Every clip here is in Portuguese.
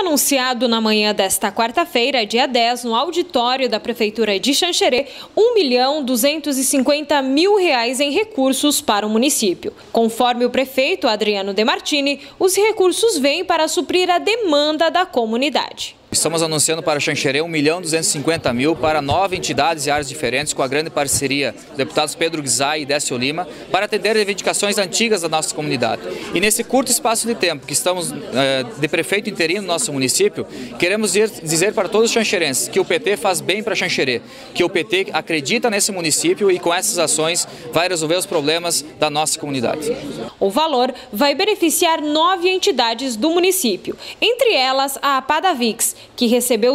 anunciado na manhã desta quarta-feira, dia 10, no auditório da Prefeitura de Xanxerê, R$1.250.000 em recursos para o município. Conforme o prefeito Adriano Demartini, os recursos vêm para suprir a demanda da comunidade. Estamos anunciando para Xanxerê R$1.250.000 para 9 entidades e áreas diferentes, com a grande parceria dos deputados Pedro Guizai e Décio Lima, para atender reivindicações antigas da nossa comunidade. E nesse curto espaço de tempo que estamos de prefeito interino no nosso município, queremos dizer para todos os xanxerenses que o PT faz bem para Xanxerê, que o PT acredita nesse município e com essas ações vai resolver os problemas da nossa comunidade. O valor vai beneficiar 9 entidades do município, entre elas a Apadavix, que recebeu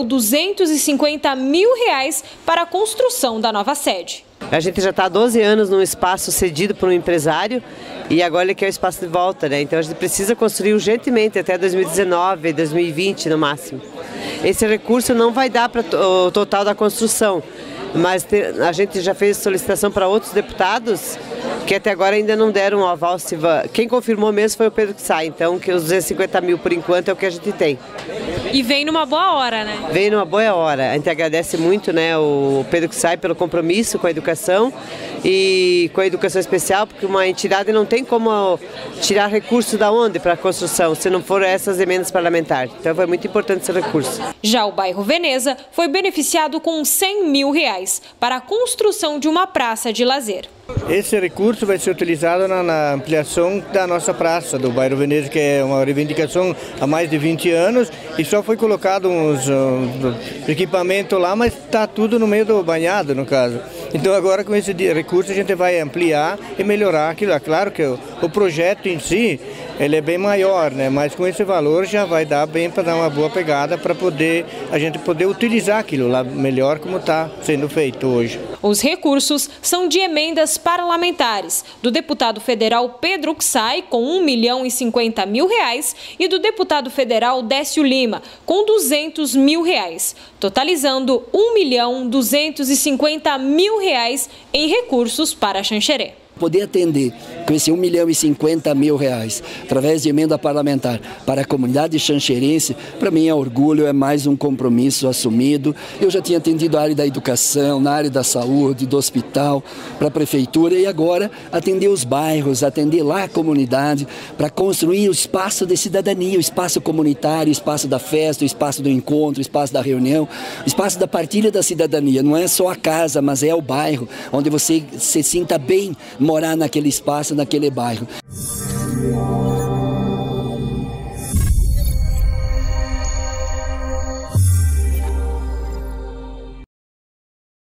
R$250.000 para a construção da nova sede. A gente já está há 12 anos num espaço cedido por um empresário e agora ele quer o espaço de volta, né? Então a gente precisa construir urgentemente até 2019, 2020 no máximo. Esse recurso não vai dar para o total da construção, mas a gente já fez solicitação para outros deputados que até agora ainda não deram um aval. Quem confirmou mesmo foi o Pedro Guizai, então que os R$250.000 por enquanto é o que a gente tem. E vem numa boa hora, né? Vem numa boa hora. A gente agradece muito, né, o Pedro Guizai pelo compromisso com a educação e com a educação especial, porque uma entidade não tem como tirar recursos da onde para a construção, se não for essas emendas parlamentares. Então foi muito importante esse recurso. Já o bairro Veneza foi beneficiado com R$100.000 para a construção de uma praça de lazer. Esse recurso vai ser utilizado na ampliação da nossa praça do bairro Veneza, que é uma reivindicação há mais de 20 anos e só foi colocado uns equipamentos lá, mas está tudo no meio do banhado, no caso. Então agora com esse recurso a gente vai ampliar e melhorar aquilo. É claro que o projeto em si ele é bem maior, né? Mas com esse valor já vai dar bem para dar uma boa pegada para a gente poder utilizar aquilo lá melhor como está sendo feito hoje. Os recursos são de emendas parlamentares do deputado federal Pedro Guizai com R$1.050.000 e do deputado federal Décio Lima com R$200.000, totalizando R$1.250.000 em recursos para Xanxerê. Poder atender com esse R$1.050.000 através de emenda parlamentar para a comunidade xanxerense, para mim é orgulho, é mais um compromisso assumido. Eu já tinha atendido a área da educação, na área da saúde, do hospital, para a prefeitura e agora atender os bairros, atender lá a comunidade para construir o espaço de cidadania, o espaço comunitário, o espaço da festa, o espaço do encontro, o espaço da reunião, o espaço da partilha da cidadania. Não é só a casa, mas é o bairro, onde você se sinta bem morar naquele espaço, naquele bairro.